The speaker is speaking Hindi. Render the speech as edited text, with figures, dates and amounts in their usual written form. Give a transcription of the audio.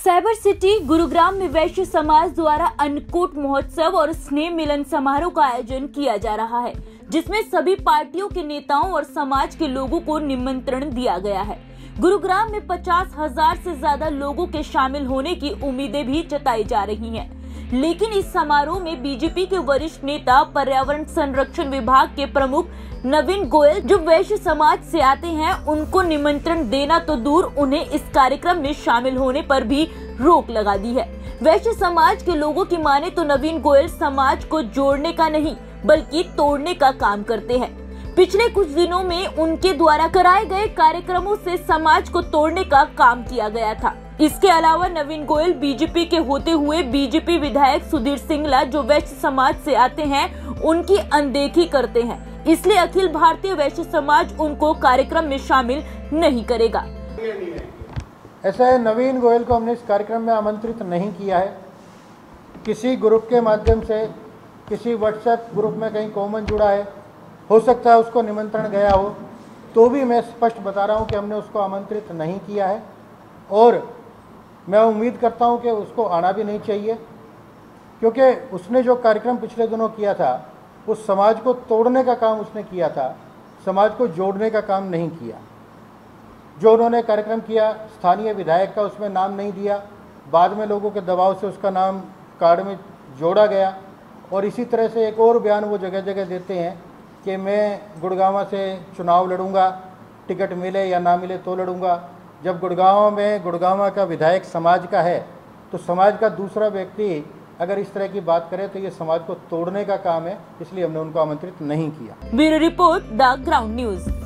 साइबर सिटी गुरुग्राम में वैश्य समाज द्वारा अन्नकूट महोत्सव और स्नेह मिलन समारोह का आयोजन किया जा रहा है, जिसमें सभी पार्टियों के नेताओं और समाज के लोगों को निमंत्रण दिया गया है। गुरुग्राम में 50,000 से ज्यादा लोगों के शामिल होने की उम्मीदें भी जताई जा रही हैं। लेकिन इस समारोह में बीजेपी के वरिष्ठ नेता, पर्यावरण संरक्षण विभाग के प्रमुख नवीन गोयल, जो वैश्य समाज से आते हैं, उनको निमंत्रण देना तो दूर, उन्हें इस कार्यक्रम में शामिल होने पर भी रोक लगा दी है। वैश्य समाज के लोगों की माने तो नवीन गोयल समाज को जोड़ने का नहीं बल्कि तोड़ने का काम करते हैं। पिछले कुछ दिनों में उनके द्वारा कराए गए कार्यक्रमों से समाज को तोड़ने का काम किया गया था। इसके अलावा नवीन गोयल बीजेपी के होते हुए बीजेपी विधायक सुधीर सिंगला, जो वैश्य समाज से आते हैं, उनकी अनदेखी करते हैं। इसलिए अखिल भारतीय वैश्य समाज उनको कार्यक्रम में शामिल नहीं करेगा। ऐसा है, नवीन गोयल को हमने इस कार्यक्रम में आमंत्रित नहीं किया है। किसी ग्रुप के माध्यम से, किसी व्हाट्सएप ग्रुप में कहीं कॉमन जुड़ा है, हो सकता है उसको निमंत्रण गया हो, तो भी मैं स्पष्ट बता रहा हूं कि हमने उसको आमंत्रित नहीं किया है और मैं उम्मीद करता हूं कि उसको आना भी नहीं चाहिए, क्योंकि उसने जो कार्यक्रम पिछले दिनों किया था उस समाज को तोड़ने का काम उसने किया था, समाज को जोड़ने का काम नहीं किया। जो उन्होंने कार्यक्रम किया, स्थानीय विधायक का उसमें नाम नहीं दिया, बाद में लोगों के दबाव से उसका नाम कार्ड में जोड़ा गया और इसी तरह से एक और बयान वो जगह जगह देते हैं कि मैं गुड़गांव से चुनाव लड़ूंगा, टिकट मिले या ना मिले तो लड़ूंगा। जब गुड़गांव में गुड़गांव का विधायक समाज का है तो समाज का दूसरा व्यक्ति अगर इस तरह की बात करे तो ये समाज को तोड़ने का काम है, इसलिए हमने उनको आमंत्रित नहीं किया। Bureau report, the ground news.